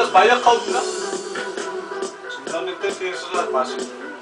그래서 마이야카우인가? 진단력 때 피해서 마시고.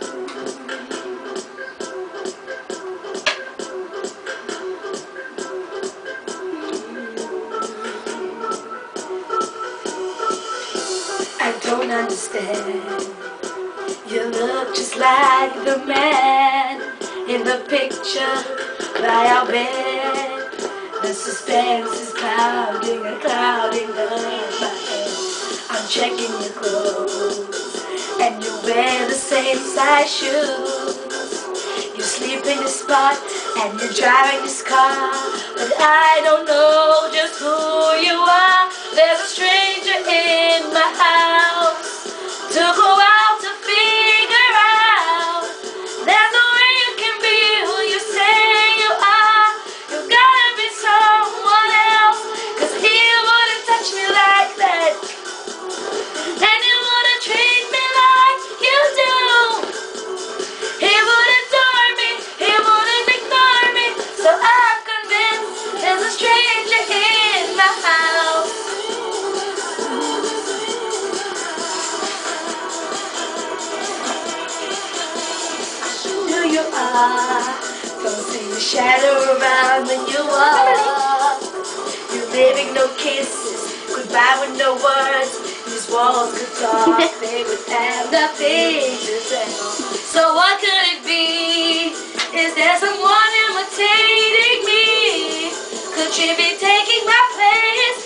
I don't understand. You look just like the man in the picture by our bed. The suspense is clouding and clouding up my head. I'm checking your clothes and you wear the same size shoes. You sleep in this spot and you're driving this car, but I don't know just who you are. There's a stranger in my house to go out to figure out. There's no way you can be who you say you are. You gotta be someone else, 'cause he wouldn't touch me like that, and he wouldn't treat me like you do. He wouldn't adore me, he wouldn't ignore me, so I'm convinced there's a stranger in my house. Who you are, don't see the shadow around when you walk. You're leaving no kisses, goodbye with no words. These walls could talk, they would have nothing to say. So what could it be? Is there someone imitating me? Could she be taking my place?